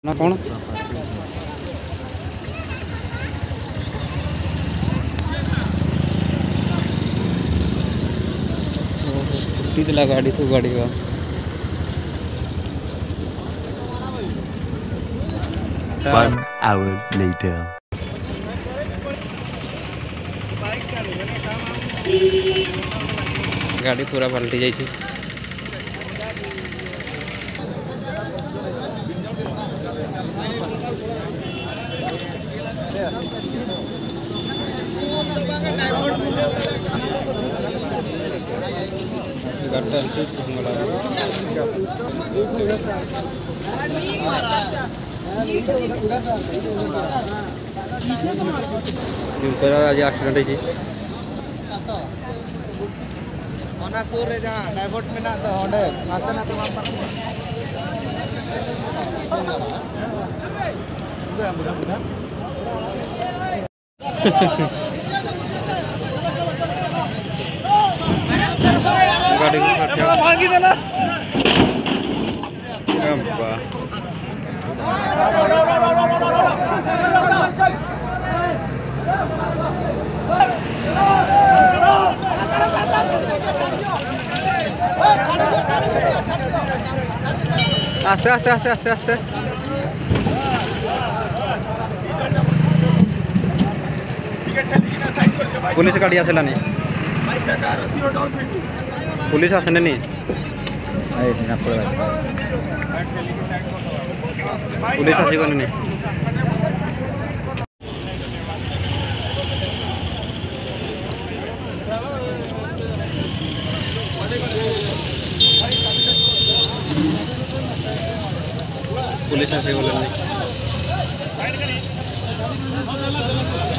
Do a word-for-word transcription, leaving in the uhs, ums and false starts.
ना कौन फुटी दिला गाड़ी तो गाड़ी का One hour later. गाड़ी पूरा पलटी जाइए। आज एक्सीडेंट है सूर जहाँ डाइवर्ट में ना तो ओडे नाते ना तो वहाँ पर गाड़ी को भागी देला गंपा आस्ते आस्ते आस्ते आस्ते आस्ते पुलिस गाड़ी आसला नहीं पुलिस आसने नहीं पुलिस आसीगनी नहीं पुलिस आसीगनी